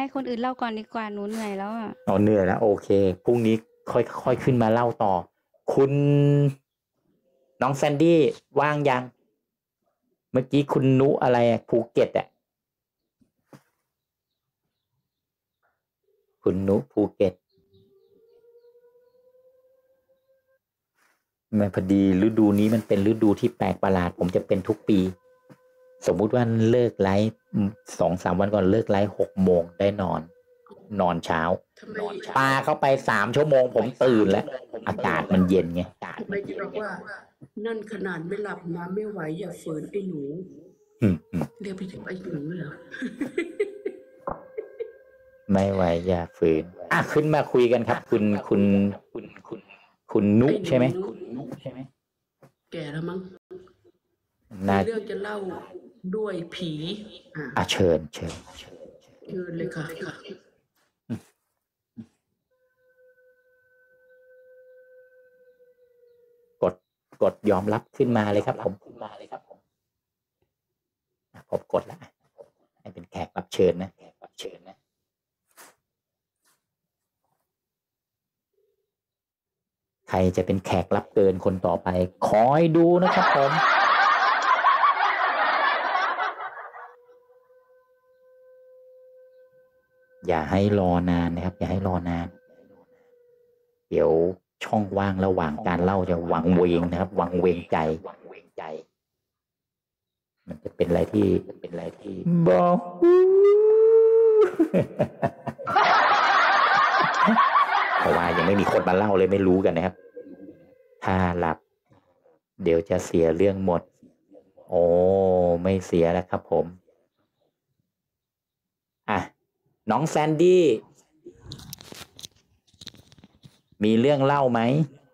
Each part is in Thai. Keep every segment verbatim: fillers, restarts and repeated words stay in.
คนอื่นเล่าก่อนดีกว่าหนูเหนื่อยแล้วอ่ะอ๋อเหนื่อยแล้วโอเคพรุ่งนี้ค่อยค่อยขึ้นมาเล่าต่อคุณน้องแซนดี้ว่างยังเมื่อกี้คุณนุอะไรภูเก็ตอ่ะคุณนุภูเก็ตมันพอดีฤดูนี้มันเป็นฤดูที่แปลกประหลาดผมจะเป็นทุกปีสมมุติว่าเลิกไลฟ์สองสามวันก่อนเลิกไลฟ์หกโมงได้นอนนอนเช้าปาเข้าไปสามชั่วโมงผมตื่นแล้วอากาศมันเย็นไงทำไมจะบอกว่านั่นขนาดไม่หลับนะไม่ไหวอย่าฝืนไอ้หนูเรียกไปถึงไอ้หนูเหรอไม่ไหวอย่าฝืนอ่ะขึ้นมาคุยกันครับคุณคุณคุณคุณคุณนุใช่ไหมคุณนุใช่ไหมแก่แล้วมั้งน่าเรื่องจะเล่าด้วยผีอ่ะเชิญเชิญเชิญเลยค่ะค่ะกดกดยอมรับขึ้นมาเลยครับผมขึ้นมาเลยครับผมผมกดแล้วให้เป็นแขกรับเชิญนะแขกรับเชิญนะใครจะเป็นแขกรับเชิญคนต่อไปคอยดูนะครับผมอย่าให้รอนานนะครับอย่าให้รอนานเดี๋ยวช่องว่างระหว่างการเล่าจะวังเวงนะครับวังเวงใจวังเวงใจมันจะเป็นอะไรที่เป็นอะไรที่บอกเพราะว่ายังไม่มีคนมาเล่าเลยไม่รู้กันนะครับถ้าหลับเดี๋ยวจะเสียเรื่องหมดโอ้ไม่เสียแล้วครับผมอ่ะน้องแซนดี้มีเรื่องเล่าไหม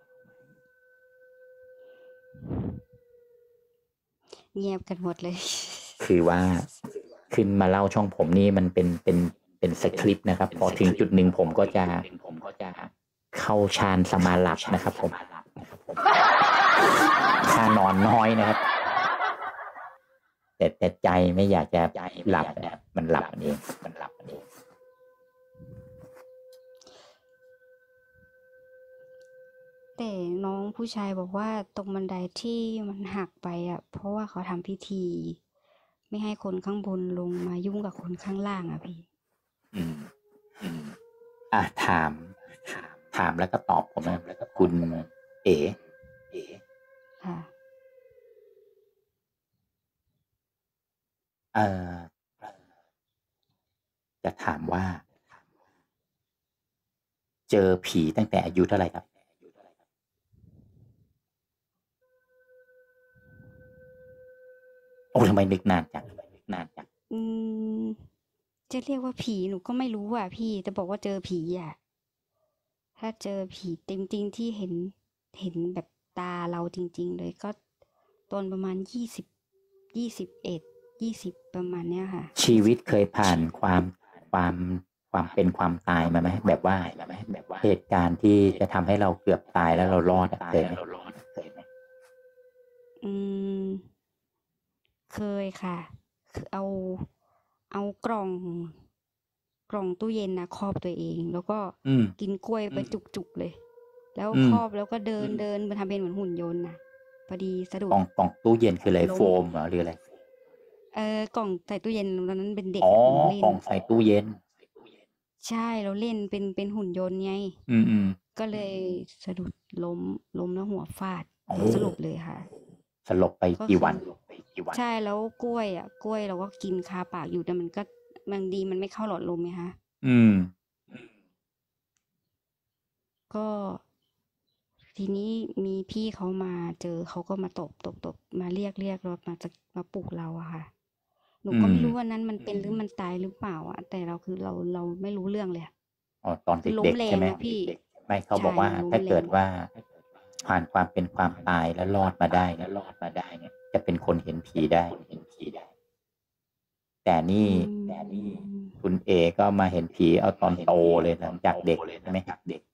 เงียบกันหมดเลยคือว่าขึ้นมาเล่าช่องผมนี่มันเป็นเป็นเป็นสคริปต์นะครับพอถึงจุดหนึ่งผมก็จะผมก็จะเข้าฌานสมาหลับนะครับผมถ้านอนน้อยนะครับแต่แต่ใจไม่อยากจะหลับนะครับมันหลับเองมันหลับเองแต่น้องผู้ชายบอกว่าตรงบันไดที่มันหักไปอ่ะเพราะว่าเขาทำพิธีไม่ให้คนข้างบนลงมายุ่งกับคนข้างล่างอ่ะพี่อืมอืมอ่ะถามถามถามแล้วก็ตอบผมนะแล้วก็คุณเอ๋เอ๋ค่ะเอ่อจะถามว่าเจอผีตั้งแต่อายุเท่าไหร่ครับโอ้ทำไมนึกนานจังนึกนานจังอืมจะเรียกว่าผีหนูก็ไม่รู้อ่ะพี่แต่บอกว่าเจอผีอ่ะถ้าเจอผีจริงๆที่เห็นเห็นแบบตาเราจริงๆเลยก็ตอนประมาณยี่สิบยี่สิบเอ็ดยี่สิบประมาณเนี้ยค่ะชีวิตเคยผ่านความความความเป็นความตายมาไหมแบบว่าเหตุการณ์ที่จะทำให้เราเกือบตายแล้วเรารอดเคยไหมอืมเคยค่ะคือเอาเอากล่องกล่องตู้เย็นนะครอบตัวเองแล้วก็กินกล้วยไปจุกๆเลยแล้วครอบแล้วก็เดินเดินมาทำเป็นเหมือนหุ่นยนต์นะพอดีสะดุดกล่องกล่องตู้เย็นคืออะไรโฟมหรืออะไรเออกล่องใส่ตู้เย็นตอนนั้นเป็นเด็กอ๋อกล่องใส่ตู้เย็นใช่เราเล่นเป็นเป็นหุ่นยนต์ไงอืมอืมก็เลยสะดุดล้มล้มแล้วหัวฟาดสลบเลยค่ะสลบไปกี่วันใช่แล้วกล้วยอ่ะกล้วยเราก็กินคาปากอยู่แต่มันก็บางดีมันไม่เข้าหลอดลมไงคะอืมก็ทีนี้มีพี่เขามาเจอเขาก็มาตบตบตบมาเรียกเรียกเรามาจะมาปลุกเราอะค่ะหนูก็ไม่รู้ว่านั้นมันเป็นหรือมันตายหรือเปล่าอะแต่เราคือเราเราไม่รู้เรื่องเลยอ๋อตอนเด็กๆใช่ไหมพี่ไม่เขาบอกว่าถ้าเกิดว่าผ่านความเป็นความตายแล้วรอดมาได้แล้วรอดมาได้เนี่ยจะเป็นคนเห็นผีได้เห็นผีได้แต่นี่แต่นี่คุณเอก็มาเห็นผีเอาตอนโตเลยหลังจากเด็กใช่ไหมครับเด็ก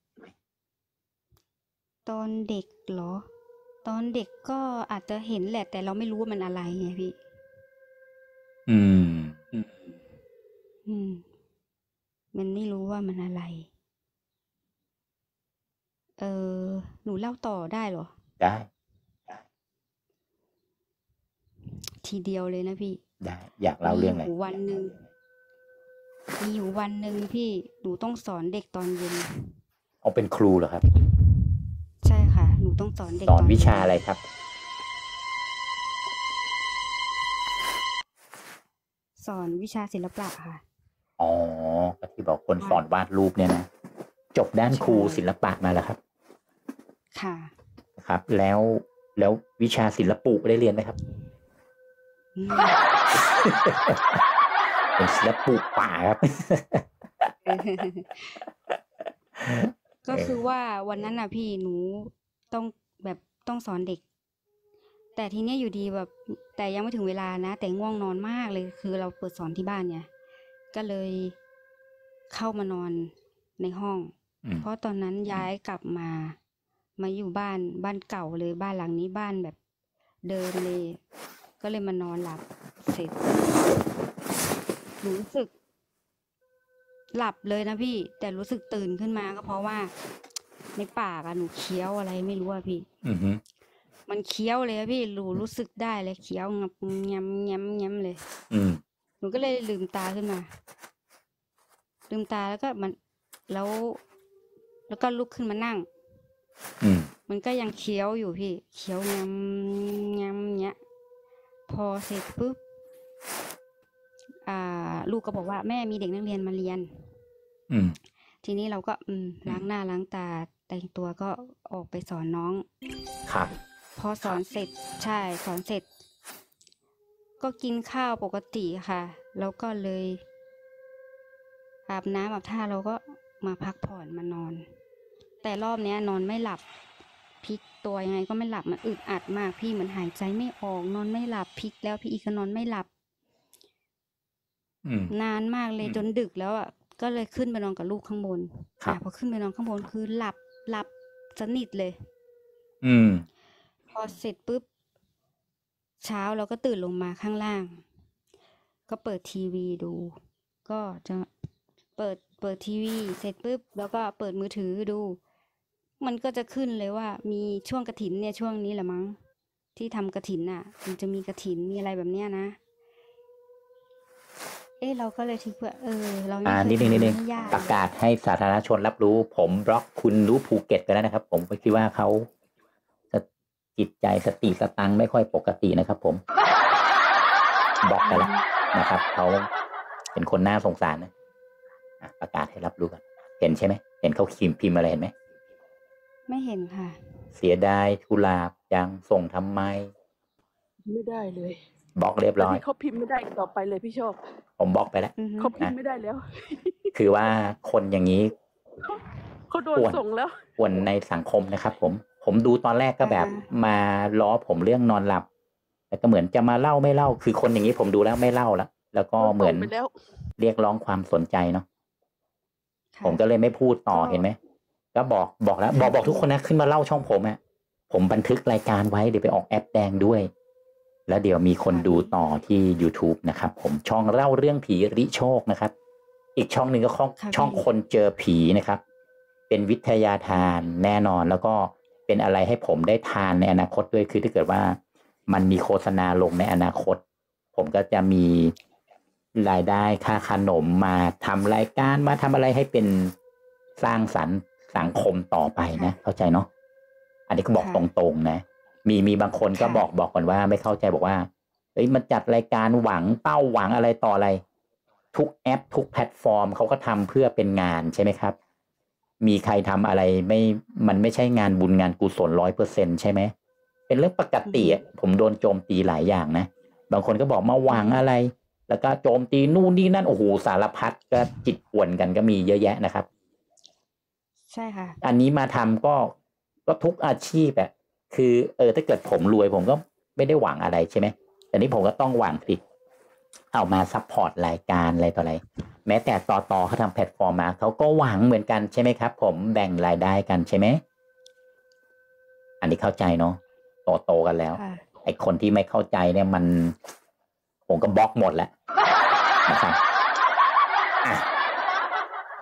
ตอนเด็กเหรอตอนเด็กก็อาจจะเห็นแหละแต่เราไม่รู้ว่ามันอะไรไงพี่อืมอืมมันไม่รู้ว่ามันอะไร เออ หนูเล่าต่อได้เหรอได้ทีเดียวเลยนะพี่ได้ อยากเล่ามีเรื่อองอะไรยู่วันหนึ่ง มีอยู่วันหนึ่งพี่ หนูต้องสอนเด็กตอนเย็นอ๋อ เป็นครูเหรอครับ? ใช่ค่ะ หนูต้องสอนเด็กสอนตอนวิเย็ชาน อะไรครับ? สอนวิชาศิลปะค่ะอ๋อ ก็ที่บอกคนค่สอะ นวาดรูปเนี่ยนะ จบด้านใชครูศิลปะมาเหรอครับ? ค่ะครับ แล้ว แล้ววิชาศิลปุได้เรียนไหมครับ? อืมเป็นศิลปุป่าครับก็เอคือว่าวันนั้นน่ะพี่ หนูต้องแบบต้องสอนเด็ก แต่ทีเนี้ยอยู่ดีแบบ แต่ยังไม่ถึงเวลานะ แต่ง่วงนอนมากเลย คือเราเปิดสอนที่บ้านไง ก็เลยเข้ามานอนในห้องอืมเพราะตอนนั้นย้ายกลับมา มาอยู่บ้าน บ้านเก่าเลย บ้านหลังนี้บ้านแบบเดิมเลย ก็เลยมานอนหลับ เสร็จ หนูรู้สึก หลับเลยนะพี่ แต่รู้สึกตื่นขึ้นมา ก็เพราะว่า ในปากอะหนูเคี้ยวอะไรไม่รู้อะพี่อือฮึมันเคี้ยวเลยอะพี่ หนูรู้สึกได้เลย เคี้ยวงับ แง้ม ๆ ๆ เลยอืมหนูก็เลยลืมตาขึ้นมา ลืมตาแล้วก็มัน แล้ว แล้วก็ลุกขึ้นมานั่งอืมมันก็ยังเคี้ยวอยู่พี่ เคี้ยว แง้ม แง้ม เงี้ย พอเสร็จปุ๊บ อ่า ลูกก็บอกว่า "แม่มีเด็กนักเรียนมาเรียน" อืมทีนี้เราก็ อืม ล้างหน้าล้างตา แต่งตัวก็ออกไปสอนน้องครับพอสอนเสร็จ ใช่ สอนเสร็จ ก็กินข้าวปกติค่ะ แล้วก็เลย อาบน้ำอาบท่า แล้วก็มาพักผ่อนมานอน แต่รอบเนี้ยนอนไม่หลับ พลิกตัวยังไงก็ไม่หลับ มันอึดอัดมากพี่ เหมือนหายใจไม่ออก นอนไม่หลับ พลิกแล้วพลิกอีกก็นอนไม่หลับอืมนานมากเลย จนดึกแล้วอะ ก็เลยขึ้นไปนอนกับลูกข้างบนครัอ่าบพอขึ้นไปนอนข้างบน คือหลับ หลับสนิทเลยอืมพอเสร็จปุ๊บ เช้าเราก็ตื่นลงมาข้างล่าง ก็เปิดทีวีดู ก็จะเปิด เปิดทีวีเสร็จปุ๊บ แล้วก็เปิดมือถือดู มันก็จะขึ้นเลยว่า มีช่วงกฐินเนี่ย ช่วงนี้แหละมั้ง ที่ทำกฐินน่ะ มันจะมีกฐิน มีอะไรแบบเนี้ยนะ เอ๊ะ เราก็เลยคิดว่า เออ เราอ่าไม่เคนิยดหนึ่งทำนิดหนึ่งให้ญาติประเลยกาศให้สาธารณชนรับรู้ ผมบล็อกคุณรู้ภูเก็ตไปแล้วนะครับ ผมก็คิดว่าเขา ส จิตใจ สติสตังค์ไม่ค่อยปกตินะครับผม บล็อกไปแล้วนะครับ เขาเป็นคนน่าสงสารนะ อ่า ประกาศให้รับรู้ก่อน เห็นใช่ไหม? เห็นเขาขีม พิมพ์อะไรเห็นไหม? ไม่เห็นค่ะเสียดายกุหลาบจัง ส่งทำไมไม่ได้เลยบล็อกเรียบอันร้อนีย้เขาพิมพ์ไม่ได้อีกต่อไปเลยพี่โชคผมบล็อกไปแล้วอือฮึเขาพิมนะพ์ไม่ได้แล้วคือว่าคนอย่างงี้เขา เขาโดนป่วนส่งแล้วป่วนในสังคมนะครับผม ผมดูตอนแรกก็อาแบบมาล้อผมเรื่องนอนหลับ แต่ก็เหมือนจะมาเล่าไม่เล่า คือคนอย่างงี้ผมดูแล้วไม่เล่าแล้ว แล้วก็โดนเหมืส่อง นไปแล้วเรียกร้องความสนใจเนาะค่ผมะก็เลยไม่พูดต่อก็เห็นไหม ก็บอก บอกแล้ว บค่ะอก บอกพทุี่กคนนะ ขึ้นมาเล่าช่องผมอะ ผมบันทึกรายการไว้ เดี๋ยวไปออกแอปแดงด้วย แล้วเดี๋ยวมีคนค่ะดูพี่ต่อที่ยูทูบนะครับผม ช่องเล่าเรื่องผีริโชคนะครับ อีกช่องหนึ่งก็ข้องค่ะช่องพี่คนเจอผีนะครับ เป็นวิทยาทานแน่นอน แล้วก็เป็นอะไรให้ผมได้ทานในอนาคตด้วย คือถ้าเกิดว่ามันมีโฆษณาลงในอนาคต ผมก็จะมีรายได้ค่าขนม มาทำรายการ มาทำอะไรให้เป็นสร้างสรรค์สังคมต่อไปค่นะ เข้าใจเนาะ อันนี้ก็บอกค่ตะรงๆ นะ มี มีบางคนก็ค่ะบอก บอกก่อนว่า ไม่เข้าใจ บอกว่า เฮ้ย มาจัดรายการหวัง เป้าหวังอะไรต่ออะไร ทุกแอป ทุกแพลตฟอร์ม เขาก็ทำเพื่อเป็นงาน ใช่ไหมครับ มีใครทำอะไรไม่ มันไม่ใช่งานบุญงานกุศล ร้อยเปอร์เซ็นต์ ใช่ไหม เป็นเรื่องปกอือติฮึอะ ผมโดนโจมตีหลายอย่างนะ บางคนก็บอกมาหอืวัองฮึอะไร แล้วก็โจมตีนู่นนี่นั่น โอ้โฮ สารพัด ก็จิตป่วนกันก็มีเยอะแยะนะครับใช่ค่ะอันนี้มาทำก็ ก็ทุกอาชีพอะ คือ เออ ถ้าเกิดผมรวยผมก็ไม่ได้หวังอะไร ใช่ไหม แต่นี่ผมก็ต้องหวังสิ เอามาซัปพอร์ตรายการอะไรต่ออะไร แม้แต่ตต. เขาทำแพลตฟอร์มมา เขาก็หวังเหมือนกัน ใช่ไหมครับผม แบ่งรายได้กัน ใช่ไหม อันนี้เข้าใจเนาะ โต ๆ กันแล้วค่ะไอ้คนที่ไม่เข้าใจเนี่ยมัน ผมก็บล็อกหมดแล้ว นะครับ อะ ท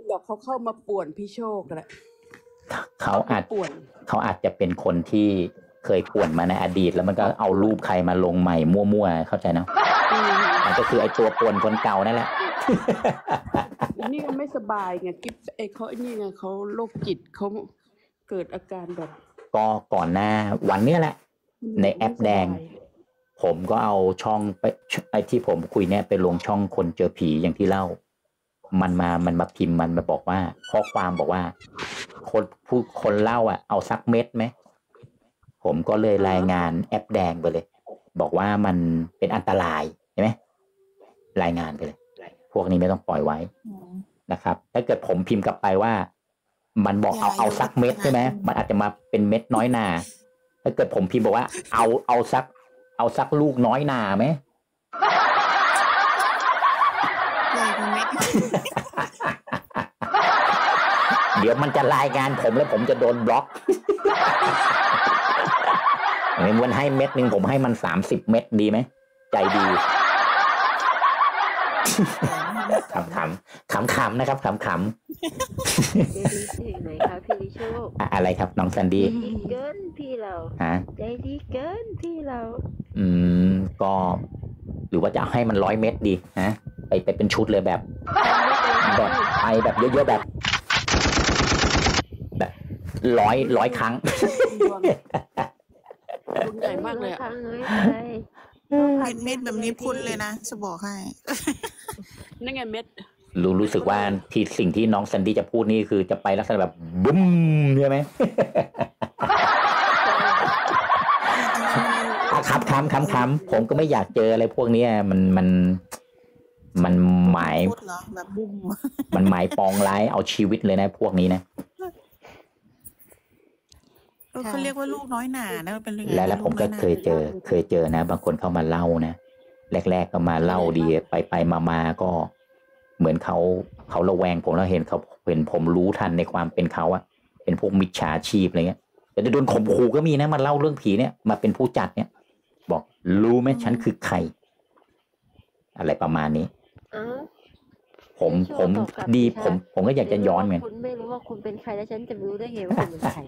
หรอกเขาเข้ามาป่วนพี่โชคแหละเขาเขาไปอาจป่วนเขาอาจจะเป็นคนที่เคยป่วนมาในอดีต แล้วมันก็เอารูปใครมาลงใหม่มั่วๆเข้าใจเนาะอืมมันก็คือไอ้ตัวป่วนคนเก่านั่นแหละนี่มันไม่สบายไงกิ๊บไอ้เขาไอ้นี่ไงเขาโรคจิตเขาเกิดอาการแบบก็ก่อนหน้าวันเนี้ยแหละอืมในแอไม่ปสแดงบายผมก็เอาช่องไปไอ้ที่ผมคุยเนี่ยไปลงช่องคนเจอผีอย่างที่เล่า มันมามันมาพิมพ์มันมาบอกว่าข้อความบอกว่า คนผู้คนเล่าอ่ะเอาสักเม็ดไหมผมก็เลยอ่ารายฮะงานแอปแดงไปเลย บอกว่ามันเป็นอันตรายใช่ไหมรายงานไปเลย พวกนี้ไม่ต้องปล่อยไว้อืมนะครับ ถ้าเกิดผมพิมพ์กลับไปว่า มันบอกอย่าเอาเอาอยู่สัลักกเม็ษดใช่ณะไหมอืมมันอาจจะมาเป็นเม็ดน้อยนา ถ้าเกิดผมพิมพ์บอกว่า เอาเอาสัก เอาสักลูกน้อยนาไหมใหญ่กว่าเม็ดเดี๋ยวมันจะรายงานผมแล้วผมจะโดนบล็อก มันให้เม็ดหนึ่งผมให้มันสามสิบเม็ดดีไหมใจดี ขำๆขำๆนะครับขำใจดีถึงไหนคะพี่ลิโชคๆอะอะไรครับน้องซันใจดี้ดีเกินพี่เราฮะใจดีเกินพี่เราอืมก็หรือว่าจะให้มันร้อยเม็ดดีฮะไปไปเป็นชุดเลยแบบทำไม่เป็นแบบพี่ไปแบบเยอะๆแบบ แบบร้อยร้อยครั้งดวงดวงใหญ่มากเลยคอ่ะรั้งเลยอะไรต้องพัเม็นดเม็ดแบบนี้พุ่นเลยนะจะบอกให้นั่นไงเม็ดรู้รู้สึกว่าที่สิ่งที่น้องซันดี้จะพูดนี่คือจะไปลักษณะแบบบุ้มใช่ไหม อ่ะครับคำคำคำผมก็ไม่อยากเจออะไรพวกเนี้ยมันมันมันหมายพูดเหรอแบบบุ้มมันหมายปองร้ายเอาชีวิตเลยนะพวกนี้นะเขาเรียกว่าลูกน้อยหนานะมันเป็นเรื่องแล้วแล้วผมก็ลูน้อยหนาเคยเจอ เคยเจอนะ บางคนเข้ามาเล่านะแรกๆก็มาเล่าดีไปไปมามาก็ เหมือนเขาเขาระแวงผมแล้วเห็นเขาเห็นผมรู้ทันในความเป็นเขาอะเป็นพวกมิจฉาชีพอะไรเงี้ยแต่จะโดนข่มขู่ก็มีนะมาเล่าเรื่องผีเนี่ยมาเป็นผู้จัดเนี่ย บอกรู้ไหมฉันคือใคร อะไรประมาณนี้เอ้าผมพี่โชผคมตอบกลับดีสิผคะม ผมก็อยากจะย้อนเหมือนคุณไม่รู้ว่าคุณเป็นใครแล้วฉันจะรู้ได้ไงว่าคุณเป็นใคร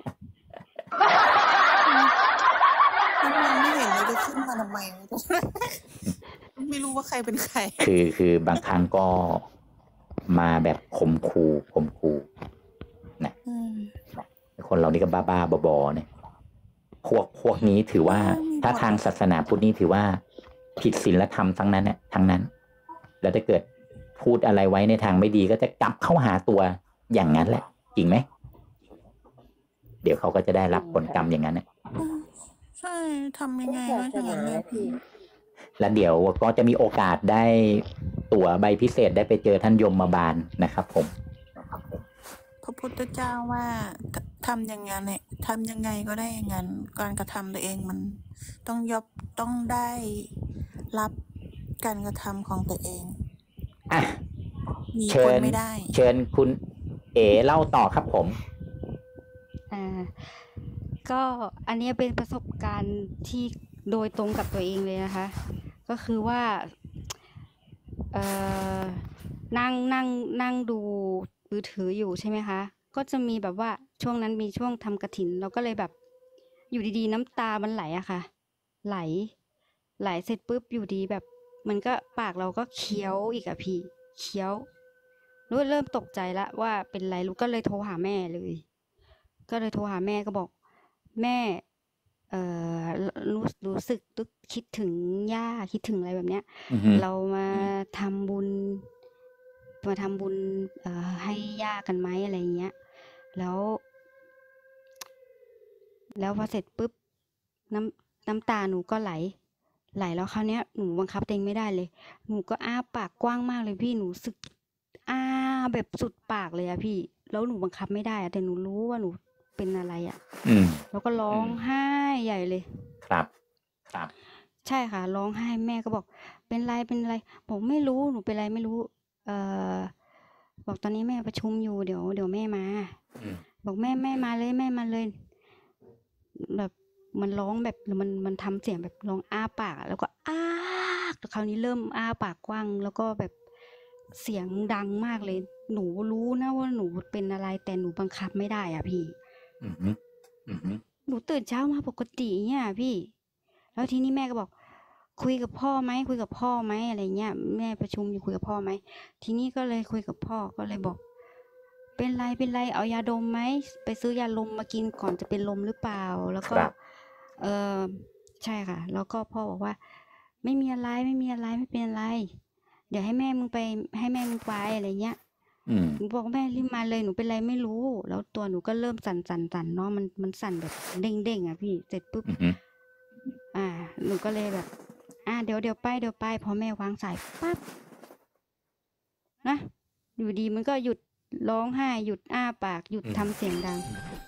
ถ้ามองไม่เห็นเลยจะขึ้นมาทำไม ไม่รู้ว่าใครเป็นใครคือคือบางครั้งก็มาแบบข่มขู่ข่มขู่อืมคนเรานี่ก็บ้าบ้าๆบอๆเนี่ยพวกพวกนี้ถือว่าเออมีถ้าบททางศาสนาพุทธนี่ถือว่า ผิดศีลธรรมทั้งนั้นเนี่ยทั้งนั้น แล้วถ้าเกิดพูดอะไรไว้ในทางไม่ดีก็จะกลับเข้าหาตัวอย่างนั้นแหละ จริงไหมเดี๋ยวเขาก็จะได้รับผลกรรมอย่างนั้นเนี่ยอืมใช่ทำยังไงศาก็สอย่างนานั้นเลยพี่แล้วเดี๋ยวก็จะมีโอกาสได้ตั๋วใบพิเศษได้ไปเจอท่านยมบาลนะครับผมพระพุทธเจ้าว่าทำอย่างนั้นเนี่ยทำยังไงก็ได้อย่างนั้นการกระทำตัวเองมันต้องยอบต้องได้รับการกระทำของตัวเองอ่ะมีเชิคนญไม่ได้เชิญคุณเอ๋เล่าต่อครับผมอ่า ก็อันเนี้ยเป็นประสบการณ์ที่โดยตรงกับตัวเองเลยนะคะ ก็คือว่า เอ่อ นั่งนั่งนั่งดูมือถืออยู่ใช่ไหมคะ ก็จะมีแบบว่าช่วงนั้นมีช่วงทำกฐิน เราก็เลยแบบ อยู่ดีๆ น้ำตามันไหลอะค่ะ ไหล ไหลเสร็จปุ๊บอยู่ดีแบบ มันก็ปากเราก็เคี้ยวอีกอะพี่ เคี้ยวรู้เริ่มตกใจละว่าเป็นไรรู้ก็เลยโทรหาแม่เลย ก็เลยโทรหาแม่ก็บอก แม่ เอ่อรู้รู้สึกตึกคิดถึงย่าคิดถึงอะไรแบบเนี้ยอือฮึเรามาทำบุญ มาทำบุญ เอ่อ ให้ย่ากันไหมอะไรเงี้ย แล้ว แล้วพอเสร็จปุ๊บ น้ำน้ำตาหนูก็ไหล ไหลแล้วคราวเนี้ยหนูบังคับตัวเองไม่ได้เลย หนูก็อ้าปากกว้างมากเลยพี่หนูรู้สึก อ้าแบบสุดปากเลยอะพี่ แล้วหนูบังคับไม่ได้อะแต่หนูรู้ว่าหนูเป็นอะไรอะอืมแล้วก็ร้องไห้ใหญ่เลยครับ ครับใช่ค่ะ ร้องไห้แม่ก็บอก เป็นไรเป็นไรบอกไม่รู้หนูเป็นไรไม่รู้ เอ่อ บอกตอนนี้แม่ประชุมอยู่เดี๋ยวเดี๋ยวแม่มาอืมบอกแม่แม่มาเลยแม่มาเลย แบบมันร้องแบบมันมันทำเสียงแบบร้องอ้าปากอะแล้วก็อ้าแล้วคราวนี้เริ่มอ้าปากกว้าง แล้วก็แบบเสียงดังมากเลย หนูรู้นะว่าหนูเป็นอะไร แต่หนูบังคับไม่ได้อ่ะพี่อือฮึอือฮึหนูตื่นเช้ามาปกติเนี่ยพี่ แล้วทีนี้แม่ก็บอก คุยกับพ่อไหมคุยกับพ่อไหมอะไรเงี้ย แม่ประชุมอยู่คุยกับพ่อไหม ทีนี้ก็เลยคุยกับพ่อก็เลยบอก เป็นไรเป็นไรเอายาดมไหมไปซื้อยาลมมากินก่อนจะเป็นลมหรือเปล่า แล้วคก็รับเออใช่ค่ะ แล้วก็พ่อบอกว่า ไม่มีอะไรไม่มีอะไรไม่เป็นอะไร เดี๋ยวให้แม่มึงไปให้แม่มึงไปอะไรเงี้ยอืมหนูบอกแม่รีบมาเลยหนูเป็นไรไม่รู้ แล้วตัวหนูก็เริ่มสั่นสั่นสั่นเนาะมันมันสั่นแบบเด้งเด้งอ่ะพี่เสร็จปุ๊บอือฮึอ่า หนูก็เลยแบบ อ่าเดี๋ยวเดี๋ยวไปเดี๋ยวไปพอแม่วางสายปั๊บนะอยู่ดีมันก็หยุดร้องไห้หยุดอ้าปากหยุดอืมทำเสียงดัง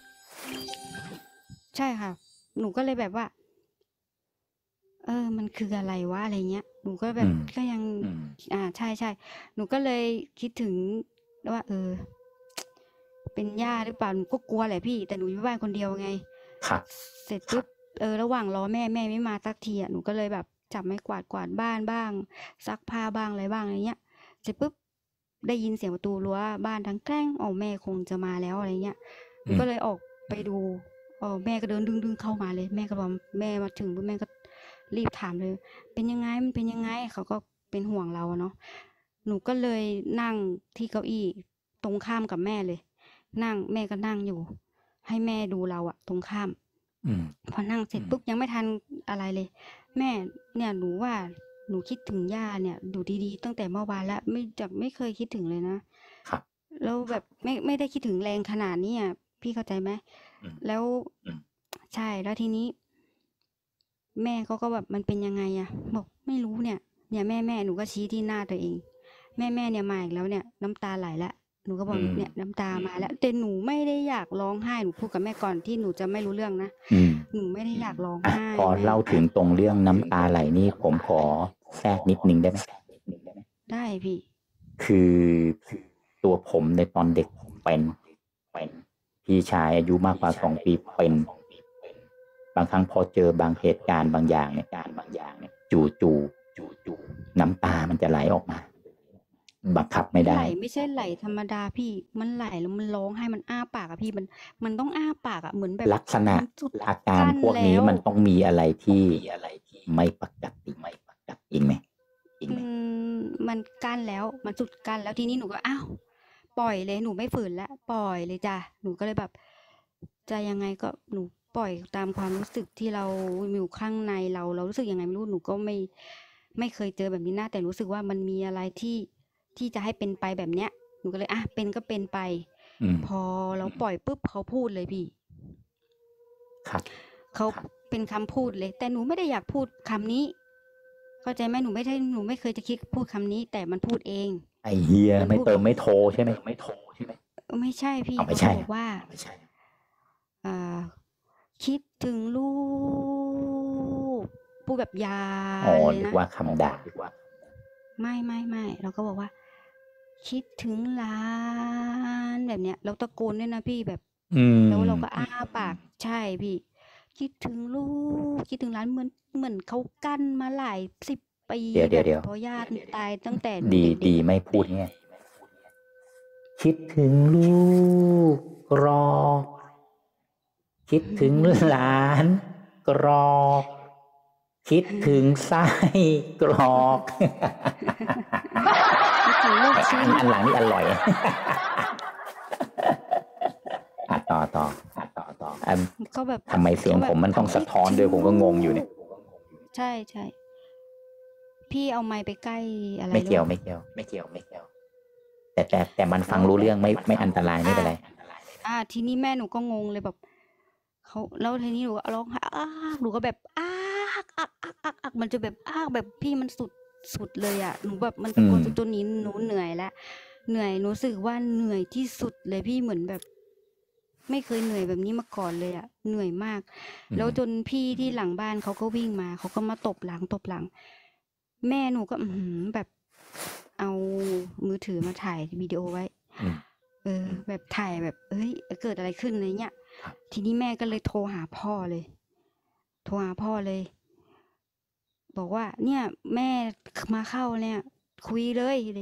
ใช่ค่ะ หนูก็เลยแบบว่า เออ มันคืออะไรวะอะไรเงี้ย หนูก็แบอืบมก็ยังอืมอ่าใช่ใช่หนูก็เลยคิดถึงว่า เออ เป็นย่าหรือเปล่าหนูก็กลัวแหละพี่ แต่หนูอยู่บ้านคนเดียวไงครับเสร็จปุ๊บเออระหว่างรอแม่แม่ไม่มาสักทีอ่ะหนูก็เลยแบบจับไม้กวาดกวาดบ้านบ้าง ซักผ้าบ้างอะไรบ้างอะไรเงี้ย เสร็จปุ๊บได้ยินเสียงประตูรั้วบ้านดังแกล้งอ๋อแม่คงจะมาแล้วอะไรเงี้ยหนูอืมก็เลยออกไปดูอ๋อแม่ก็เดินดึงดึงเข้ามาเลย แม่ก็บอกแม่มาถึงปุ๊บแม่ก็รีบถามเลย เป็นยังไงมันเป็นยังไงเขาก็เป็นห่วงเราอะเนาะหนูก็เลยนั่งที่เก้าอี้ตรงข้ามกับแม่เลย นั่งแม่ก็นั่งอยู่ ให้แม่ดูเราอะตรงข้ามอืมพอนั่งเสร็จอืมปุ๊บยังไม่ทันอะไรเลย แม่เนี่ยหนูว่าหนูคิดถึงย่าเนี่ยอยู่ดีๆตั้งแต่เมื่อวานแล้วไม่จากไม่เคยคิดถึงเลยนะครับ แล้วแบบไม่ไม่ได้คิดถึงแรงขนาดนี้อ่ะพี่เข้าใจไหมอืมแล้วอืมใช่แล้วทีนี้ แม่เขาก็แบบมันเป็นยังไงอะบอกไม่รู้เนี่ย เนี่ยแม่แม่หนูก็ชี้ที่หน้าตัวเอง แม่แม่เนี่ยมาอีกแล้วเนี่ย น้ำตาไหลแล้วหนูก็บออืกมเนี่ยน้ำตามาแล้ว แต่หนูไม่ได้อยากร้องไห้หนูพูดกับแม่ก่อนที่หนูจะไม่รู้เรื่องนะอืมหนูไม่ได้อยากร้องอ่ะไห้พอแม่เล่าถึงตรงเรื่องน้ำตาไหลนี่ผมขอแทรกนิดนึงได้ไหมได้พี่คือตัวผมในตอนเด็กเป็นเป็นพี่ชายอายุมากกว่าสองปีเป็น บางครั้งพอเจอบางเหตุการณ์บางอย่างเนี่ยการบางอย่างเนี่ยจู่จู่จู่จู่น้ำตามันจะไหลออกมา บังคับไม่ไหได้ลไม่ใช่ไหลธรรมดาพี่ มันไหลแล้วมันร้องไห้มันอ้าปากอะพี่มันมันต้องอ้าปากอะเหมือนแบบลักษณะมันสุดอาการกั้นพวกแล้นี้วมันต้องมีอะไรที่ไม่ปกติไม่ปกติจริงไหมจริงอืไหมมมันกั้นแล้ว มันสุดกั้นแล้วทีนี้หนูก็อ้าวปล่อยเลยหนูไม่ฝืนแล้วปล่อยเลยจ้ะหนูก็เลยแบบจะยังไงก็หนูปล่อยตามความรู้สึกที่เราอยู่ข้างในเราเรารู้สึกยังไงไม่รู้หนูก็ไม่ไม่เคยเจอแบบนี้นะแต่รู้สึกว่ามันมีอะไรที่ที่จะให้เป็นไปแบบเนี้ยหนูก็เลยอ่ะเป็นก็เป็นไปอืมพอเราปล่อยปุ๊บเขาพูดเลยพี่ครับเขาเป็นคำพูดเลย แต่หนูไม่ได้อยากพูดคำนี้ เข้าใจไหมหนูไม่ใช่หนูไม่เคยจะคิดพูดคำนี้ แต่มันพูดเองไอเฮียมันไม่พูดเติแบมบไม่โทรใช่ไหมไม่โทรใช่ไหมเออไม่ใช่พี่เอาไม่เขาใช่บอกว่าไม่ใช่อ่า คิดถึงลูกพูดแบบยาอ๋อเลยนึกนะว่าคำด่านึกว่าไม่ไม่ไม่เราก็บอกว่า คิดถึงหลานแบบเนี้ยเราตะโกนด้วยนะพี่แบบอืมแล้วเราก็อ้าปากใช่พี่ คิดถึงลูก คิดถึงหลานเหมือนเหมือนเขากั้นมาหลายสิบปีเดี๋ยวเดี๋แบยวเดี๋ยวบเพราะญาติตายตั้งแต่หนูดีเด็กดีๆอะไม่พูดเนี่ยคิดถึงลูกกรอก คิดถึงหลานกรอก คิดถึงไส้กรอกคิดถึงลูกอัชิ้นนอันหลังนี่อร่อย อ่ะต่อต่ออ่ะต่อต่ออันเขาแบบทำไมเสียงเขาแบผบมมันต้องคิสะดท้อนถึด้วยงผมก็ลูงงอยู่เนี่ยกใช่ใช่พี่เอาไมค์ไปใกล้อะไรไม่หรือเกี่ยวเปล่าไม่เกี่ยว ไม่เกี่ยวไม่เกี่ยว แต่แต่แต่มันฟังรู้เรื่องไม่ไม่อันตรายไม่เป็นไรอ่า ทีนี้แม่หนูก็งงเลยแบบเขาแล้วทีนี้หนูก็ร้องไห้อ้ากหนูก็แบบอ้ากอักอักอักอักมันจะแบบอ้ากแบบพี่มันสุดสุดเลยอ่ะหนูแบบมันตะโกนอืมสุดจนนี้หนูเหนื่อยแล้วเหนื่อยหนูรู้สึกว่าเหนื่อยที่สุดเลยพี่เหมือนแบบ ไม่เคยเหนื่อยแบบนี้มาก่อนเลยอ่ะเหนื่อยมากอืแล้วมจนพี่ที่หลังบ้านเขาก็วิ่งมาเขาก็มาตบหลังตบหลัง แม่หนูก็อือหือแบบเอามือถือมาถ่ายวิดีโอไว้อืมเออ แบบถ่ายแบบเฮ้ยเกิดอะไรขึ้นอะไรเงี้ยครับทีนี้แม่ก็เลยโทรหาพ่อเลย โทรหาพ่อเลย บอกว่า เนี่ย แม่มาเข้าเนี่ย คุยเลยอะไรเงี้ย ก็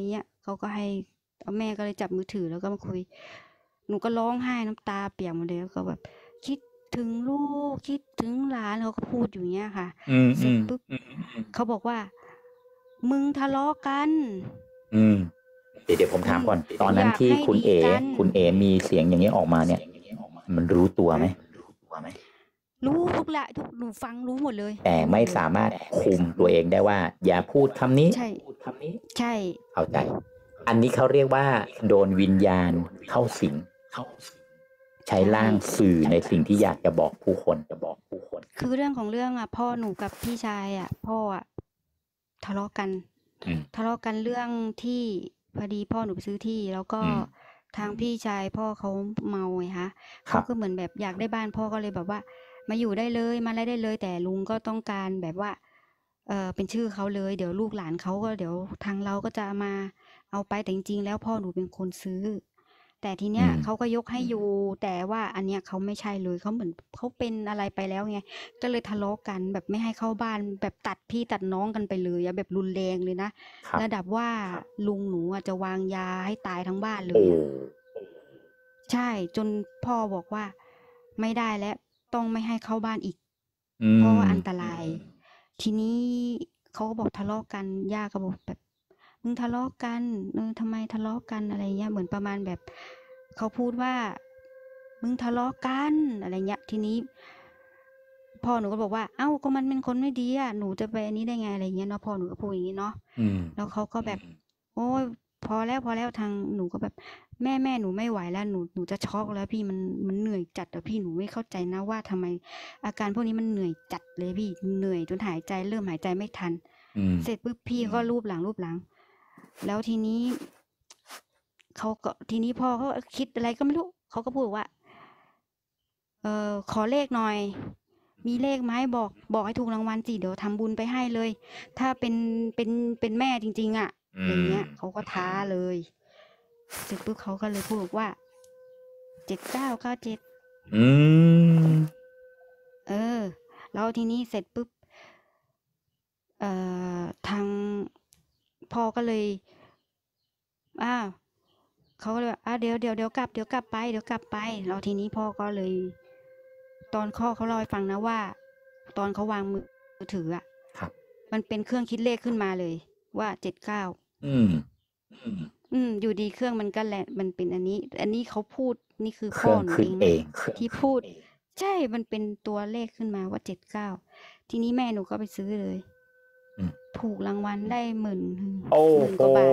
เขาก็ให้แม่ก็เลยจับมือถือแล้วก็มาคุย หนูก็ร้องไห้น้ำตาเปียกหมดเลยแล้วก็แบบคิดถึงลูกคิดถึงหลานเขาก็พูดอยู่เงี้ยค่ะอืมเสอืร็จมปุ๊บเขาบอกว่า มึงทะเลาะกันอืมเดี๋ยวเดี๋ยวผมอืถามมก่อน ตอนอนั้นยากที่ให้คุณดีเอ๋กันคุณเอ๋มีเสียงอย่างนี้ออกมาเนี่ย มันรู้ตัวไหมรู้ทุกละทุกหนูฟังรู้หมดเลยแต่รู้หมไม่ดเลยสามารถคุมตัวเองได้ว่า อย่าพูดคำนี้ใช่ ใช่เข้าใจ อันนี้เขาเรียกว่า โดนวิญญาณเข้าสิง ใช้ใช่ร่างสื่อในสิ่งที่อยากจะบอกผู้คนจะบอกผู้คนคือเรื่องของเรื่องอ่ะ พ่อหนูกับพี่ชายอ่ะ พ่ออ่ะทะเลาะกันอืมทะเลาะกันเรื่องที่พอดีพ่อหนูไปซื้อที่ แล้วก็อืมทางพี่ชายพ่อเขาเมาไงคะครัเขาบก็เหมือนแบบอยากได้บ้านพ่อก็เลยแบบว่า มาอยู่ได้เลยมาอะไรได้เลย แต่ลุงก็ต้องการแบบว่า เออเป็นชื่อเขาเลย เดี๋ยวลูกหลานเขาก็เดี๋ยวทางเราก็จะมาเอาไปแต่จริงๆแล้วพ่อหนูเป็นคนซื้อ แต่ทีอืเนี้ยมเขาก็ยกให้อยู่ แต่ว่าอันเนี้ยเขาไม่ใช่เลยเขาเหมือนเขาเป็นอะไรไปแล้วไง ก็เลยทะเลาะกันแบบไม่ให้เข้าบ้านแบบตัดพี่ตัดน้องกันไปเลยอะแบบรุนแรงเลยนะครับระดับว่าลุงหนูอะจะวางยาให้ตายทั้งบ้านเลโอ้ยอะใช่จนพ่อบอกว่าไม่ได้แล้วต้องไม่ให้เข้าบ้านอีกอืเพราะมว่าอันตราย ทีนี้เขาก็บอกทะเลาะกันย่าก็บอกแบบ มึงทะเลาะกันเออทำไมทะเลาะกันอะไรเงี้ยเหมือนประมาณแบบเขาพูดว่า มึงทะเลาะกันอะไรเงี้ย ทีนี้ พ่อหนูก็บอกว่า เอ้าก็มันเป็นคนไม่ดีอ่ะหนูจะไปอันนี้ได้ไงอะไรเงี้ยเนาะพ่อหนูก็พูดอย่างนี้เนาะอืมแล้วเขาก็แบบ โอ้ยพอแล้วพอแล้วทางหนูก็แบบแม่แม่หนูไม่ไหวแล้วหนูหนูจะช็อกแล้วพี่มันมันเหนื่อยจัดอะพี่หนูไม่เข้าใจนะว่าทำไม อาการพวกนี้มันเหนื่อยจัดเลยพี่เหนื่อยจนหายใจเริ่มหายใจไม่ทันอืมเสร็จปุ๊บพี่ก็รูปหลังรูปหลัง แล้วทีนี้เขาก็ทีนี้พ่อเขาคิดอะไรก็ไม่รู้เขาก็พูดว่า เออขอเลขหน่อย มีเลขไหมบอกบอกให้ถูกรางวัลสิเดี๋ยวทำบุญไปให้เลย ถ้าเป็นเป็นเป็นแม่จริง ๆ อ่ะอือย่างมเงี้ยเขาก็ท้าเลยเสร็จปุ๊บเขาก็เลยพูดว่าเจ็ดเก้าเก้าเจ็ดอืมเออ แล้วทีนี้เสร็จปุ๊บ เอ่อทางพ่อก็เลย อ้าวเขาก็เลยว่าอ่ะเดี๋ยวเดี๋ยวเดี๋ยวกลับเดี๋ยวกลับไปเดี๋ยวกลับไปแล้วทีนี้พ่อก็เลย ตอนข้อเขาเล่าให้ฟังนะว่า ตอนเขาวางมือถืออ่ะครับมันเป็นเครื่องคิดเลขขึ้นมาเลย ว่าเจ็ดเก้าอืม อืมอืม อยู่ดีเครื่องมันก็แหละมันเป็นอันนี้ อันนี้เขาพูดนี่คือเคพ่อรื่องหนูขึ้นเองเอนะงที่พูด ใช่ มันเป็นตัวเลขขึ้นมาว่าเจ็ดเก้าทีนี้แม่หนูก็ไปซื้อเลยอืมถูกรางวัลได้หมื่นโอ้หมื่นโหกว่าบาท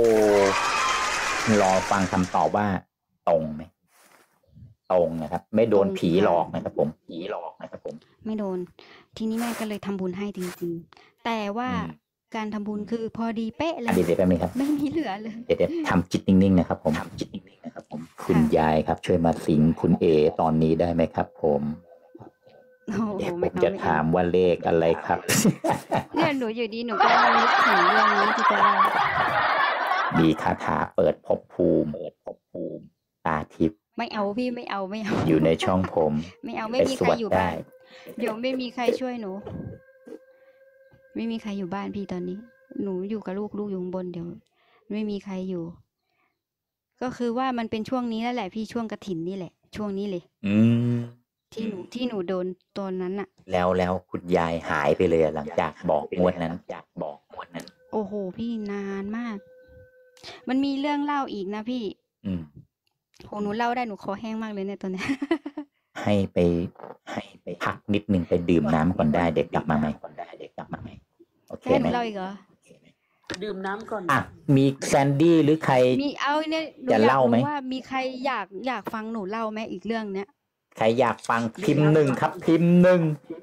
รอฟังคำตอบว่า ตรงไหม ตรงนะครับ ไม่โดตรนงผีหลค่ะอกนะครับผม ผีหลอกนะครับผมไม่โดน ทีนี้แม่ก็เลยทำบุญให้จริงๆ แต่ว่าอืมการทำบุญคือพอดีเป๊ะเลอ่ะยเดี๋ยวเดี๋ยวแป๊บนึงครับไม่มีเหลือเลยเดี๋ยวเดี๋ยวทำจิตนิ่งๆนะครับผมทำจิตนิ่งๆนะครับผม คุณค่ะยายครับ ช่วยมาสิงคุณเอตอนนี้ได้ไหมครับผมโอ้โหเดี๋ยวผไม่มเอาจะไม่เอาถามว่าเลขอะไรครับเนี่ยหนูอยู่ดีหนูก็นึกถึงเรื่องนี้ที่จะเล่ามีคาถาเปิดภพภูมิ เปิดภพภูมิ ตาทิพย์ไม่เอาพี่ไม่เอาไม่เอาอยู่ในช่องผมไม่เอาไปไม่มีสใครวดอยู่ได้บ้าน เดี๋ยวไม่มีใครช่วยหนู ไม่มีใครอยู่บ้านพี่ตอนนี้ หนูอยู่กับลูกลูกอยู่ข้างบนเดี๋ยว ไม่มีใครอยู่ ก็คือว่ามันเป็นช่วงนี้แล้วแหละพี่ช่วงกฐินนี่แหละ ช่วงนี้เลยอืมที่หนูที่หนูโดนตอนนั้นน่ะแล้วแล้วคุณยายหายไปเลยอะหลังจากบอกงวดนั้นจากบอกงวดนั้นโอ้โหพี่นานมาก มันมีเรื่องเล่าอีกนะพี่อืมโหหนูเล่าได้หนูคอแห้งมากเลยเนี่ยตอนเนี้ยให้ไปให้ไปพักนิดนึงไปดื่มน้ำก่อนได้เด็กกลับมาไหมเด็กกลับมาไหมโอเคให้หไหมนูเล่าอีกเหรอดื่มน้ำก่อนอ่ะมีแซนดี้หรือใครมีเอาเนี่ยหนูจะอยากเล่าไหมรู้ว่ามีใครอยากอยากฟังหนูเล่าไหมอีกเรื่องเนี้ยใครอยากฟังพิมพ์หนึ่งครับ พิมพ์หนึ่ง